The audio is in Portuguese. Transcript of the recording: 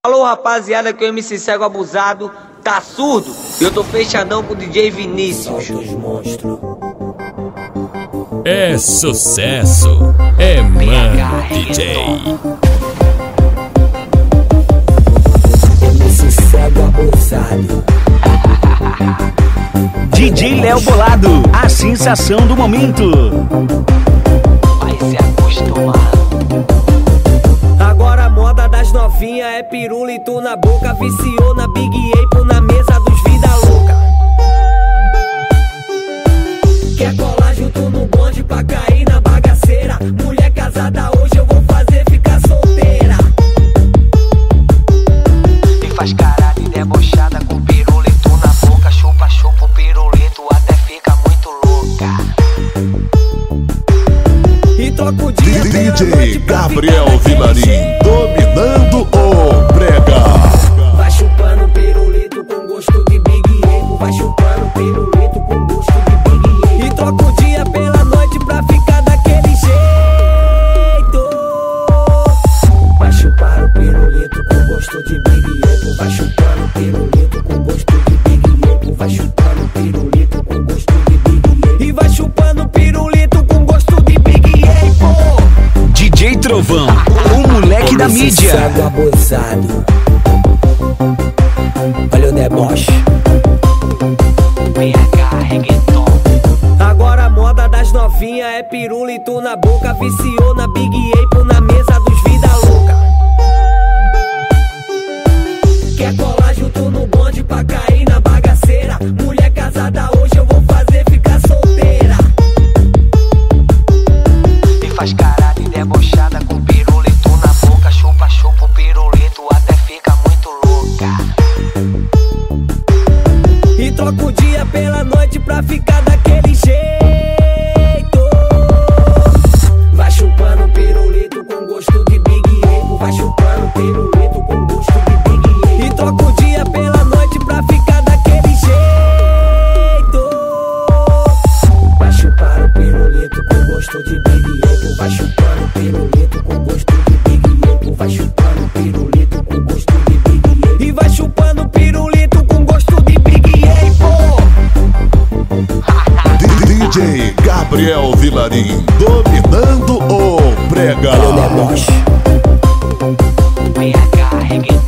Alô rapaziada, que o MC Cego Abusado tá surdo. Eu tô fechadão com o DJ Vinícius. É sucesso, é mano DJ. MC Cego Abusado. DJ Léo Bolado, a sensação do momento. Vai se acostumar. Agora a moda das novinha é pirulito na boca. Viciou na Big Apple, na mesa dos vida louca. Quer colar junto no bonde pra cair na bagaceira. Mulher casada hoje eu vou fazer ficar solteira. E faz caralho e debochada com pirulito na boca. Chupa, chupa o pirulito até fica muito louca. E troca o dia DJ Gabriel Vilarim, dominando o brega. Vai chupando pirulito com gosto de Big Apple. Vai chupando pirulito com gosto de Big Apple. E troca o dia pela noite pra ficar daquele jeito. Vai chupar o pirulito com gosto de Big Apple. Vai chupando pirulito com gosto de Big Apple. Vai chupando pirulito com gosto de Big Apple. E vai chupando pirulito com gosto de Big Apple. DJ Trovão, o moleque da mídia. Cego abusado. Olha o deboche. PH reggaeton. Agora a moda das novinha é pirulito na boca. Viciou na Big Apple, na mesa dos vida louca. Quer colar junto no bonde pra cair na bagaceira. Mulher casada hoje eu vou fazer ficar solteira. E faz caralho e debochada com pirulito na boca. Chupa, chupa o pirulito até fica muito louca. E troca o dia pela noite pra ficar daquele jeito. Vai chupando pirulito com gosto de Big Apple. Vai chupando pirulito com gosto de Big Apple. E troca o dia pela noite pra ficar daquele jeito. Vai chupar o pirulito com gosto de Big Apple. Vai chupando pirulito com gosto de Big Apple. Vai chupando pirulito com gosto de Big Apple. E vai chupando pirulito com gosto de Big Apple. DJ Gabriel Vilarim, dominando o brega. Olha o deboche. PH reggaeton.